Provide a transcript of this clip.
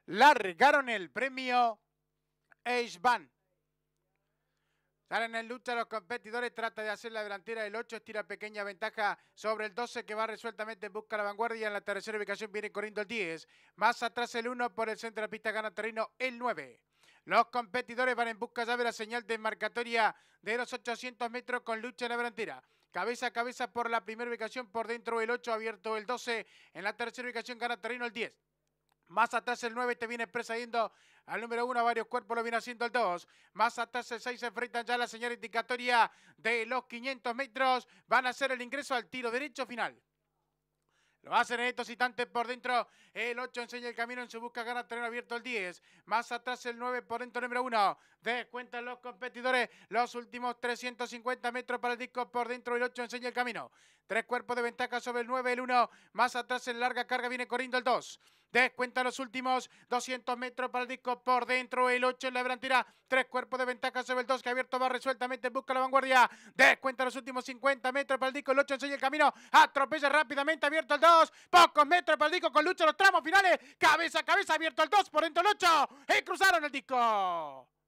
largaron el premio Eisban. Salen en lucha los competidores, trata de hacer la delantera del 8, estira pequeña ventaja sobre el 12 que va resueltamente en busca de la vanguardia. En la tercera ubicación viene corriendo el 10, más atrás el 1, por el centro de la pista gana terreno el 9. Los competidores van en busca ya de la señal de marcatoria de los 800 metros con lucha en la delantera. Cabeza a cabeza por la primera ubicación, por dentro el 8, abierto el 12. En la tercera ubicación gana terreno el 10. Más atrás el 9 te viene precediendo al número 1, varios cuerpos lo viene haciendo el 2. Más atrás el 6 se enfrentan ya a la señal indicatoria de los 500 metros. Van a hacer el ingreso al tiro derecho final. Lo hacen en estos instantes por dentro. El 8 enseña el camino en su busca, gana terreno abierto el 10. Más atrás el 9 por dentro, número 1. Descuentan los competidores. Los últimos 350 metros para el disco por dentro. El 8 enseña el camino. 3 cuerpos de ventaja sobre el 9, el 1. Más atrás en larga carga viene corriendo el 2. Descuenta los últimos 200 metros para el disco por dentro. El 8 en la delantera. 3 cuerpos de ventaja sobre el 2 que abierto va resueltamente en busca de la vanguardia. Descuenta los últimos 50 metros para el disco. El 8 enseña el camino. Atropella rápidamente abierto el 2. Pocos metros para el disco con lucha en los tramos finales. Cabeza a cabeza abierto el 2 por dentro el 8. Y cruzaron el disco.